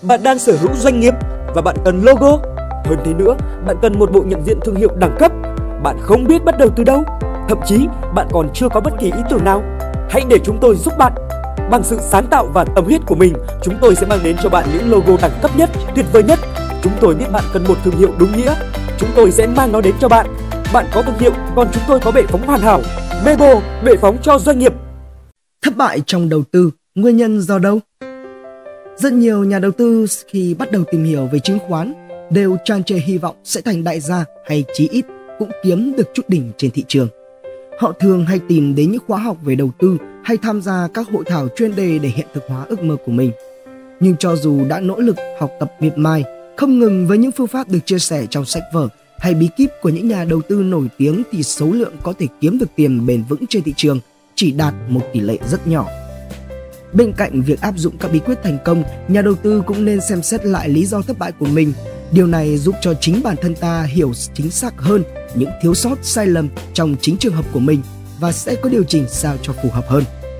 Bạn đang sở hữu doanh nghiệp và bạn cần logo. Hơn thế nữa, bạn cần một bộ nhận diện thương hiệu đẳng cấp. Bạn không biết bắt đầu từ đâu. Thậm chí, bạn còn chưa có bất kỳ ý tưởng nào. Hãy để chúng tôi giúp bạn. Bằng sự sáng tạo và tâm huyết của mình, chúng tôi sẽ mang đến cho bạn những logo đẳng cấp nhất, tuyệt vời nhất. Chúng tôi biết bạn cần một thương hiệu đúng nghĩa. Chúng tôi sẽ mang nó đến cho bạn. Bạn có thương hiệu, còn chúng tôi có bệ phóng hoàn hảo. Mebo, bệ phóng cho doanh nghiệp. Thất bại trong đầu tư, nguyên nhân do đâu? Rất nhiều nhà đầu tư khi bắt đầu tìm hiểu về chứng khoán đều tràn trề hy vọng sẽ thành đại gia hay chí ít cũng kiếm được chút đỉnh trên thị trường. Họ thường hay tìm đến những khóa học về đầu tư hay tham gia các hội thảo chuyên đề để hiện thực hóa ước mơ của mình. Nhưng cho dù đã nỗ lực học tập miệt mài, không ngừng với những phương pháp được chia sẻ trong sách vở hay bí kíp của những nhà đầu tư nổi tiếng thì số lượng có thể kiếm được tiền bền vững trên thị trường chỉ đạt một tỷ lệ rất nhỏ. Bên cạnh việc áp dụng các bí quyết thành công, nhà đầu tư cũng nên xem xét lại lý do thất bại của mình. Điều này giúp cho chính bản thân ta hiểu chính xác hơn những thiếu sót, sai lầm trong chính trường hợp của mình và sẽ có điều chỉnh sao cho phù hợp hơn.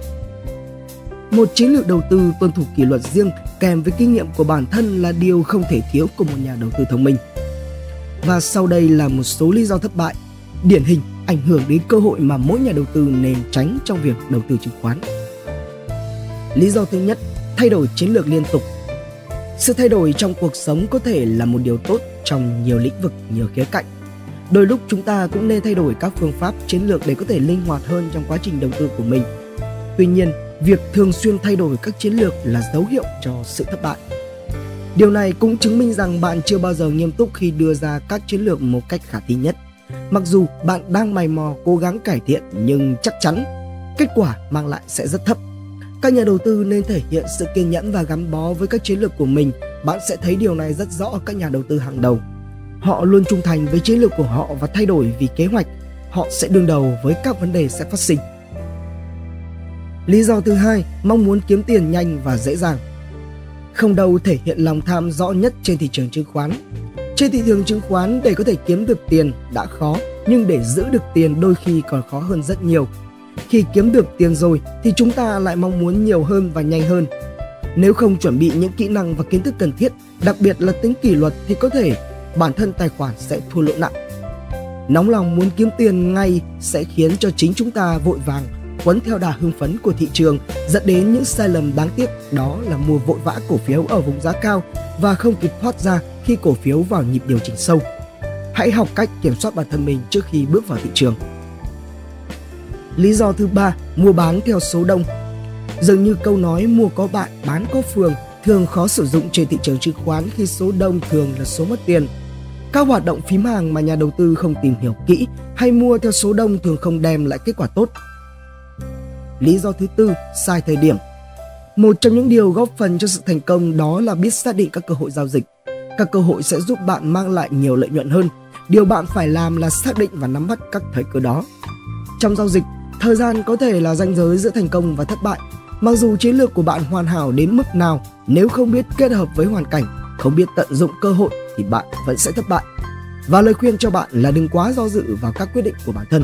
Một chiến lược đầu tư tuân thủ kỷ luật riêng kèm với kinh nghiệm của bản thân là điều không thể thiếu của một nhà đầu tư thông minh. Và sau đây là một số lý do thất bại điển hình ảnh hưởng đến cơ hội mà mỗi nhà đầu tư nên tránh trong việc đầu tư chứng khoán. Lý do thứ nhất, thay đổi chiến lược liên tục. Sự thay đổi trong cuộc sống có thể là một điều tốt trong nhiều lĩnh vực, nhiều khía cạnh. Đôi lúc chúng ta cũng nên thay đổi các phương pháp, chiến lược để có thể linh hoạt hơn trong quá trình đầu tư của mình. Tuy nhiên, việc thường xuyên thay đổi các chiến lược là dấu hiệu cho sự thất bại. Điều này cũng chứng minh rằng bạn chưa bao giờ nghiêm túc khi đưa ra các chiến lược một cách khả thi nhất. Mặc dù bạn đang mày mò cố gắng cải thiện nhưng chắc chắn kết quả mang lại sẽ rất thấp. Các nhà đầu tư nên thể hiện sự kiên nhẫn và gắn bó với các chiến lược của mình. Bạn sẽ thấy điều này rất rõ ở các nhà đầu tư hàng đầu. Họ luôn trung thành với chiến lược của họ và thay đổi vì kế hoạch. Họ sẽ đương đầu với các vấn đề sẽ phát sinh. Lý do thứ hai, mong muốn kiếm tiền nhanh và dễ dàng. Không đâu thể hiện lòng tham rõ nhất trên thị trường chứng khoán. Trên thị trường chứng khoán, để có thể kiếm được tiền đã khó, nhưng để giữ được tiền đôi khi còn khó hơn rất nhiều. Khi kiếm được tiền rồi thì chúng ta lại mong muốn nhiều hơn và nhanh hơn. Nếu không chuẩn bị những kỹ năng và kiến thức cần thiết, đặc biệt là tính kỷ luật, thì có thể bản thân tài khoản sẽ thua lỗ nặng. Nóng lòng muốn kiếm tiền ngay sẽ khiến cho chính chúng ta vội vàng quấn theo đà hưng phấn của thị trường, dẫn đến những sai lầm đáng tiếc, đó là mua vội vã cổ phiếu ở vùng giá cao và không kịp thoát ra khi cổ phiếu vào nhịp điều chỉnh sâu. Hãy học cách kiểm soát bản thân mình trước khi bước vào thị trường. Lý do thứ ba, mua bán theo số đông. Dường như câu nói mua có bạn, bán có phường thường khó sử dụng trên thị trường chứng khoán khi số đông thường là số mất tiền. Các hoạt động phím hàng mà nhà đầu tư không tìm hiểu kỹ hay mua theo số đông thường không đem lại kết quả tốt. Lý do thứ tư, sai thời điểm. Một trong những điều góp phần cho sự thành công đó là biết xác định các cơ hội giao dịch. Các cơ hội sẽ giúp bạn mang lại nhiều lợi nhuận hơn. Điều bạn phải làm là xác định và nắm bắt các thời cơ đó. Trong giao dịch, thời gian có thể là ranh giới giữa thành công và thất bại. Mặc dù chiến lược của bạn hoàn hảo đến mức nào, nếu không biết kết hợp với hoàn cảnh, không biết tận dụng cơ hội thì bạn vẫn sẽ thất bại. Và lời khuyên cho bạn là đừng quá do dự vào các quyết định của bản thân.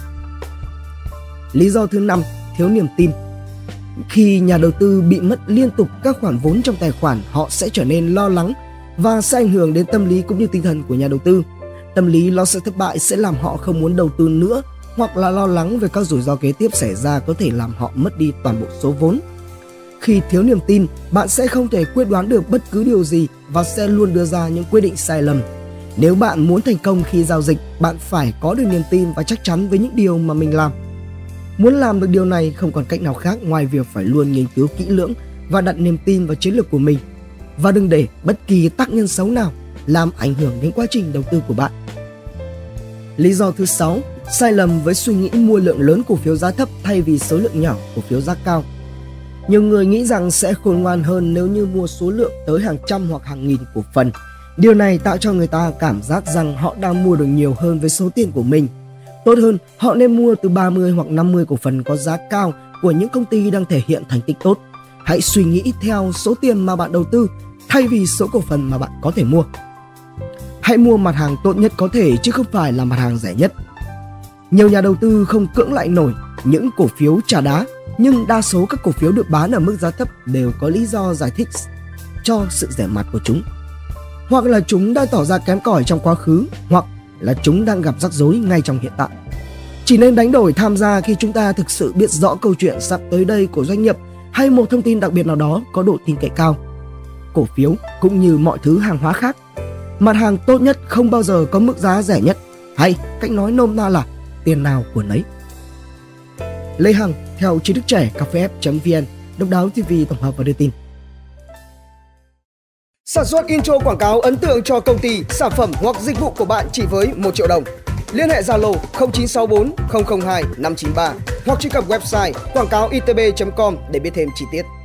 Lý do thứ năm, thiếu niềm tin. Khi nhà đầu tư bị mất liên tục các khoản vốn trong tài khoản, họ sẽ trở nên lo lắng và sẽ ảnh hưởng đến tâm lý cũng như tinh thần của nhà đầu tư. Tâm lý lo sợ thất bại sẽ làm họ không muốn đầu tư nữa, hoặc là lo lắng về các rủi ro kế tiếp xảy ra có thể làm họ mất đi toàn bộ số vốn. Khi thiếu niềm tin, bạn sẽ không thể quyết đoán được bất cứ điều gì và sẽ luôn đưa ra những quyết định sai lầm. Nếu bạn muốn thành công khi giao dịch, bạn phải có được niềm tin và chắc chắn với những điều mà mình làm. Muốn làm được điều này không còn cách nào khác ngoài việc phải luôn nghiên cứu kỹ lưỡng và đặt niềm tin vào chiến lược của mình. Và đừng để bất kỳ tác nhân xấu nào làm ảnh hưởng đến quá trình đầu tư của bạn. Lý do thứ 6, sai lầm với suy nghĩ mua lượng lớn cổ phiếu giá thấp thay vì số lượng nhỏ cổ phiếu giá cao. Nhiều người nghĩ rằng sẽ khôn ngoan hơn nếu như mua số lượng tới hàng trăm hoặc hàng nghìn cổ phần. Điều này tạo cho người ta cảm giác rằng họ đang mua được nhiều hơn với số tiền của mình. Tốt hơn, họ nên mua từ 30 hoặc 50 cổ phần có giá cao của những công ty đang thể hiện thành tích tốt. Hãy suy nghĩ theo số tiền mà bạn đầu tư thay vì số cổ phần mà bạn có thể mua. Hãy mua mặt hàng tốt nhất có thể chứ không phải là mặt hàng rẻ nhất. Nhiều nhà đầu tư không cưỡng lại nổi những cổ phiếu trà đá, nhưng đa số các cổ phiếu được bán ở mức giá thấp đều có lý do giải thích. cho sự rẻ mạt của chúng. Hoặc là chúng đã tỏ ra kém cỏi trong quá khứ, hoặc là chúng đang gặp rắc rối ngay trong hiện tại. Chỉ nên đánh đổi tham gia khi chúng ta thực sự biết rõ câu chuyện sắp tới đây của doanh nghiệp hay một thông tin đặc biệt nào đó có độ tin cậy cao. Cổ phiếu cũng như mọi thứ hàng hóa khác, mặt hàng tốt nhất không bao giờ có mức giá rẻ nhất, hay cách nói nôm na là tiền nào của nấy. Lê Hằng theo Trí thức trẻ cafef.vn, Độc đáo TV tổng hợp và đưa tin. Sản xuất intro quảng cáo ấn tượng cho công ty, sản phẩm hoặc dịch vụ của bạn chỉ với 1 triệu đồng. Liên hệ Zalo 0964 002 593 hoặc truy cập website quảng cáo itb.com để biết thêm chi tiết.